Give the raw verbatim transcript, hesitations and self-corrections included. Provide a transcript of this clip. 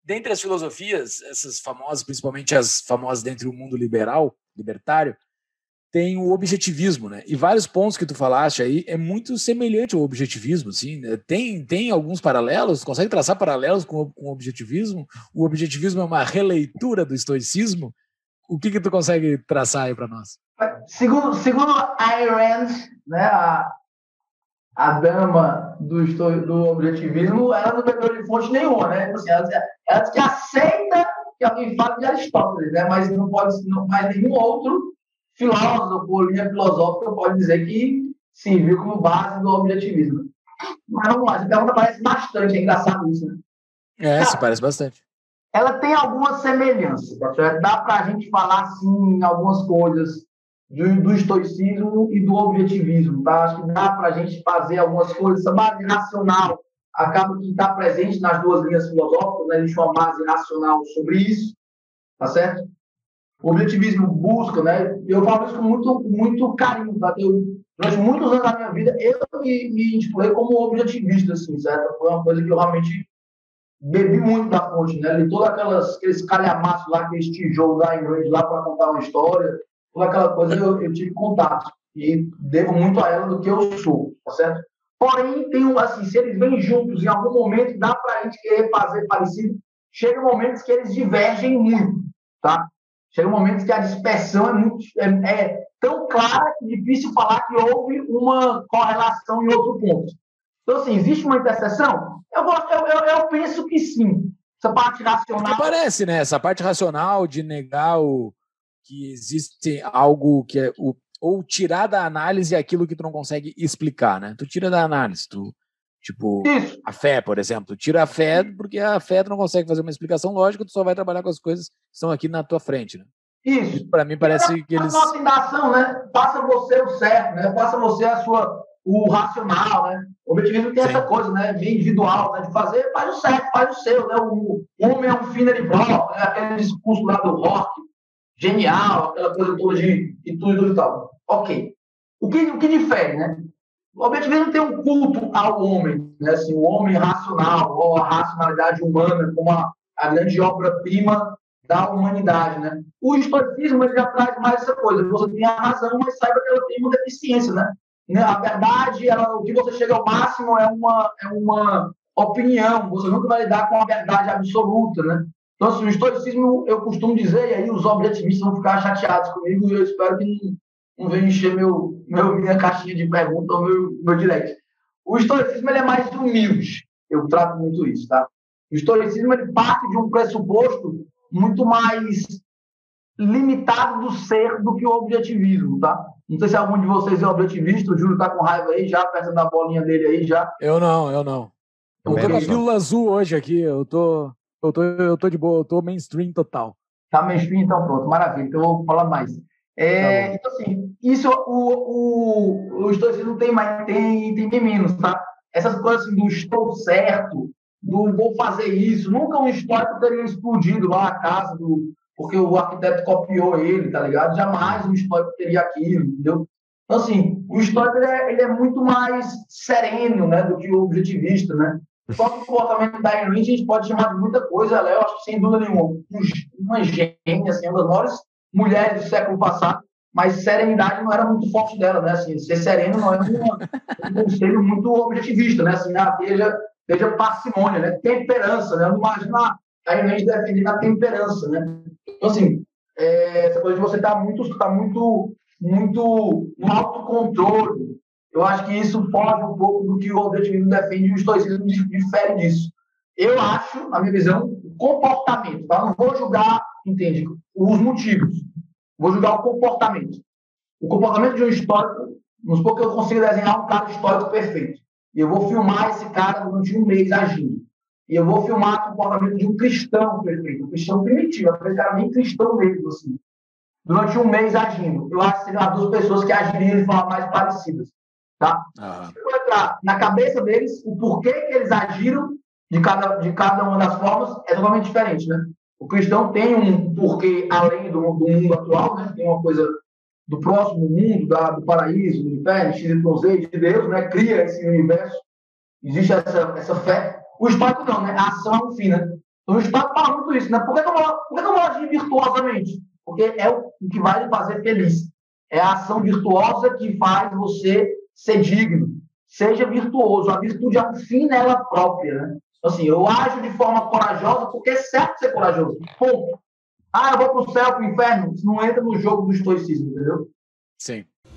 dentre as filosofias, essas famosas, principalmente as famosas dentro do mundo liberal, libertário, tem o objetivismo, né? E vários pontos que tu falaste aí é muito semelhante ao objetivismo, assim, né? Tem, tem alguns paralelos, consegue traçar paralelos com, com o objetivismo? O objetivismo é uma releitura do estoicismo? O que que tu consegue traçar aí para nós? Segundo, segundo Ayn Rand, né, a, a dama do, esto, do objetivismo, ela não bebeu de fonte nenhuma, né? Assim, ela, ela diz que aceita que alguém fale de Aristóteles, né? Mas não pode, não, mais nenhum outro filósofo ou linha filosófica pode dizer que serviu como base do objetivismo. Mas vamos lá, essa pergunta parece bastante, é engraçado isso, né? É, Cara, se parece bastante. Ela tem algumas semelhanças, tá certo? Dá para a gente falar, assim, algumas coisas do, do estoicismo e do objetivismo, tá? Acho que dá para a gente fazer algumas coisas. Essa base racional acaba que está presente nas duas linhas filosóficas, né? Existe uma base racional sobre isso, tá certo? O objetivismo busca, né? Eu falo isso com muito, muito carinho, tá? Eu, durante muitos anos da minha vida, eu me, me intitulei como objetivista, assim, certo? Foi uma coisa que eu realmente bebi muito da fonte, né? Li todos aquelas, aqueles calhamaços lá, aqueles tijolos da Ingrid lá para contar uma história, toda aquela coisa eu, eu tive contato. E devo muito a ela do que eu sou, tá certo? Porém, tem um, assim, se eles vêm juntos em algum momento, dá para a gente querer fazer parecido, chega momentos que eles divergem muito, tá? Chega momentos que a dispersão é, muito, é, é tão clara que é difícil falar que houve uma correlação em outro ponto. Então, assim, existe uma interseção? Eu, eu, eu, eu penso que sim. Essa parte racional... Porque parece, né? Essa parte racional de negar o, que existe algo que é... O, ou tirar da análise aquilo que tu não consegue explicar, né? Tu tira da análise, tu... Tipo, Isso. a fé, por exemplo. Tu tira a fé porque a fé tu não consegue fazer uma explicação lógica, tu só vai trabalhar com as coisas que estão aqui na tua frente, né? Isso. Isso para mim parece e que eles... A nossa inação, né? Faça você o certo, né? Faça você a sua... o racional, né? O objetivismo tem Sim. essa coisa, né? Bem individual, né? De fazer, faz o certo, faz o seu, né? O, o homem é um fina de bloco, né? Aquele discurso lá do rock, genial, aquela coisa toda de, de tudo e tal. Ok. O que, o que difere, né? O objetivismo tem um culto ao homem, né? Assim, o homem racional, ou a racionalidade humana como a, a grande obra-prima da humanidade, né? O estoicismo ele já traz mais essa coisa. Você tem a razão, mas saiba que ela tem uma deficiência, né? A verdade, ela, o que você chega ao máximo é uma, é uma opinião. Você nunca vai lidar com a verdade absoluta, né? Então, assim, o estoicismo, eu costumo dizer, e aí os objetivistas vão ficar chateados comigo, e eu espero que não, não venha encher meu, meu, minha caixinha de perguntas ou meu, meu direct. O estoicismo ele é mais humilde. Eu trato muito isso, tá? O estoicismo ele parte de um pressuposto muito mais limitado do ser do que o objetivismo, tá? Não sei se algum de vocês é objetivista, o Júlio tá com raiva aí, já apertando a bolinha dele aí, já. Eu não, eu não. Eu tô com a pílula azul hoje aqui, eu tô, eu, tô, eu tô de boa, eu tô mainstream total. Tá mainstream, então pronto, maravilha, então eu vou falar mais. É, tá então, assim, isso, o, o, o estoicismo tem mais, tem, tem bem menos, tá? Essas coisas assim, do estou certo, do vou fazer isso, nunca um estoico teria explodido lá a casa do... porque o arquiteto copiou ele, tá ligado? Jamais um estoico teria aquilo, entendeu? Então, assim, o estoico ele é, ele é muito mais sereno, né, do que o objetivista, né? O próprio comportamento da Ayn Rand a gente pode chamar de muita coisa, ela é, eu acho que sem dúvida nenhuma, uma gênia, assim, uma das maiores mulheres do século passado, mas serenidade não era muito forte dela, né? Assim, ser sereno não é uma, um conselho muito objetivista, né? Assim, ah, seja, seja parcimônia, né? Temperança, né? Eu não imagino a Ayn Rand defendendo a temperança, né? Então, assim, é, essa coisa de você estar tá muito, tá muito, muito no autocontrole, eu acho que isso foge um pouco do que o objetivismo defende e o estoicismo difere disso. Eu acho, na minha visão, o comportamento, tá? Não vou julgar, entende, os motivos, vou julgar o comportamento. O comportamento de um estoico, não supor que eu consiga desenhar um cara estoico perfeito. E eu vou filmar esse cara durante um mês agindo. E eu vou filmar o comportamento de um cristão perfeito, um cristão primitivo, aquele cara bem cristão mesmo, assim. Durante um mês agindo. Eu acho que seriam as duas pessoas que agiriam de forma mais parecidas. Tá? Ah. Eu vou entrar na cabeça deles, o porquê que eles agiram de cada, de cada uma das formas é totalmente diferente, né? O cristão tem um porquê além do, do mundo atual, né? Tem uma coisa do próximo mundo, da, do paraíso, do inferno, X Y Z, de Deus, né? Cria esse universo. Existe essa, essa fé. O estoico não, né? A ação é um fim, né? O Estado fala muito isso, né? Por que eu vou, por que eu vou agir virtuosamente? Porque é o que vai lhe fazer feliz. É a ação virtuosa que faz você ser digno. Seja virtuoso. A virtude é um fim nela própria, né? Assim, eu ajo de forma corajosa porque é certo ser corajoso. Ponto. Ah, eu vou para o céu, para o inferno. Isso não entra no jogo do estoicismo, entendeu? Sim.